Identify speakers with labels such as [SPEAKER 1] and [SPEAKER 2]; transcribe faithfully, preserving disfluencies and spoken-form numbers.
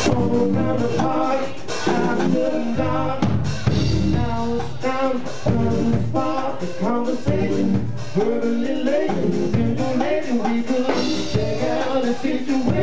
[SPEAKER 1] All around the party, after dark. Now it's time to spark the conversation. Verbally laden, stimulating, we could check out the situation.